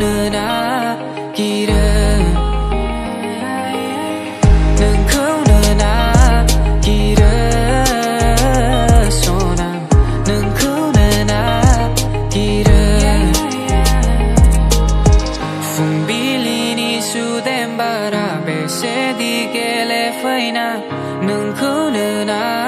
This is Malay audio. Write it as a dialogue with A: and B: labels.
A: 누나 길은 능구 누나 길은 소남 능구 누나 길은 풍빌리니 수된 바람에 새디게 레파이나 능구 누나